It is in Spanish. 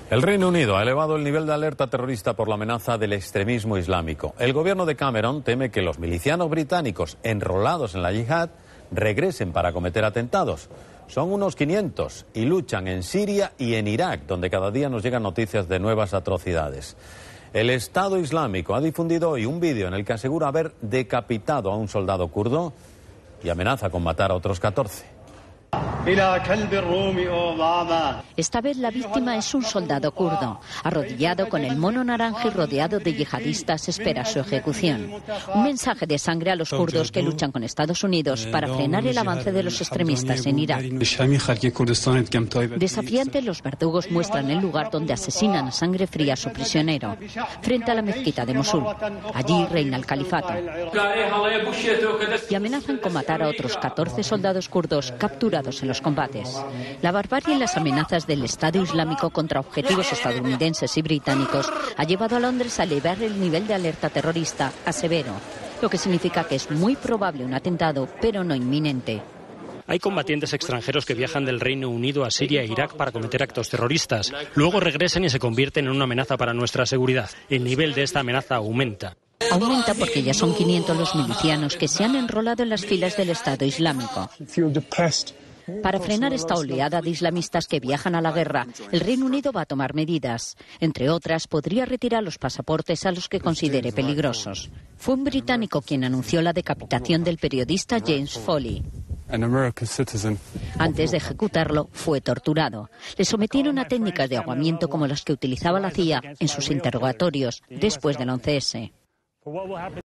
El Reino Unido ha elevado el nivel de alerta terrorista por la amenaza del extremismo islámico. El gobierno de Cameron teme que los milicianos británicos enrolados en la yihad regresen para cometer atentados. Son unos 500 y luchan en Siria y en Irak, donde cada día nos llegan noticias de nuevas atrocidades. El Estado Islámico ha difundido hoy un vídeo en el que asegura haber decapitado a un soldado kurdo y amenaza con matar a otros 14. Esta vez la víctima es un soldado kurdo. Arrodillado con el mono naranja y rodeado de yihadistas, espera su ejecución. Un mensaje de sangre a los kurdos que luchan con Estados Unidos para frenar el avance de los extremistas en Irak. Desafiantes, los verdugos muestran el lugar donde asesinan a sangre fría a su prisionero, frente a la mezquita de Mosul. Allí reina el califato. Y amenazan con matar a otros 14 soldados kurdos capturados en los combates. La barbarie y las amenazas del Estado Islámico contra objetivos estadounidenses y británicos ha llevado a Londres a elevar el nivel de alerta terrorista a severo, lo que significa que es muy probable un atentado, pero no inminente. Hay combatientes extranjeros que viajan del Reino Unido a Siria e Irak para cometer actos terroristas. Luego regresan y se convierten en una amenaza para nuestra seguridad. El nivel de esta amenaza aumenta. Aumenta porque ya son 500 los milicianos que se han enrolado en las filas del Estado Islámico. Para frenar esta oleada de islamistas que viajan a la guerra, el Reino Unido va a tomar medidas. Entre otras, podría retirar los pasaportes a los que considere peligrosos. Fue un británico quien anunció la decapitación del periodista James Foley. Antes de ejecutarlo, fue torturado. Le sometieron a técnicas de ahogamiento como las que utilizaba la CIA en sus interrogatorios después del 11S.